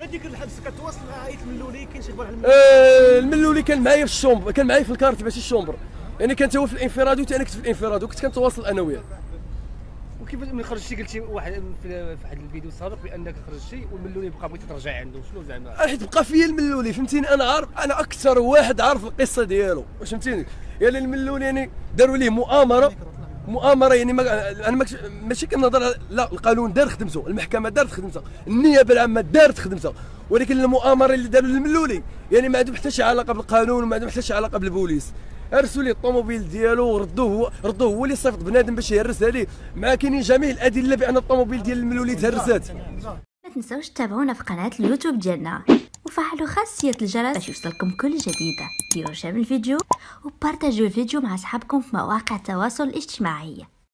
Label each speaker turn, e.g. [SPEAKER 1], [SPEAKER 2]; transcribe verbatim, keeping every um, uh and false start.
[SPEAKER 1] هذيك الحبس كتواصل مع عائله الملولي؟ كاين شي اخبار على الملولي؟
[SPEAKER 2] آه الملولي كان معايا في الشومبر، كان معايا في الكارت ماشي الشومبر، يعني كان هو في الانفراد وحتى انا كنت في الانفراد وكنت كنتواصل انا وياه.
[SPEAKER 1] وكيف ملي خرجتي قلتي واحد في واحد الفيديو السابق بانك خرجتي والملولي بقى بغيتي ترجعي عنده، شنو زعما؟
[SPEAKER 2] حيت بقى فيا الملولي فهمتيني، انا عارف، انا اكثر واحد عارف القصه ديالو، واش فهمتيني؟ يعني الملولي يعني داروا ليه مؤامره مؤامره يعني ما انا ماشي كنهضر، لا القانون دار خدمته، المحكمه دارت خدمتها، النيابه العامه دارت خدمتها، ولكن المؤامره اللي داروا للملولي يعني ما عندهم حتى شي علاقه بالقانون وما عندهم حتى شي علاقه بالبوليس. هرسوا ليه الطوموبيل ديالو وردوه ردوه هو اللي صيفط بنادم باش يهرسها ليه، مع كاينين جميع الادله بان الطوموبيل ديال الملولي تهرسات.
[SPEAKER 3] ما تنساوش تتابعونا في قناه اليوتيوب ديالنا وفعلوا خاصيه الجرس باش يوصلكم كل جديده. ديروا شير الفيديو وبارطاجيو الفيديو مع اصحابكم في مواقع التواصل الاجتماعي.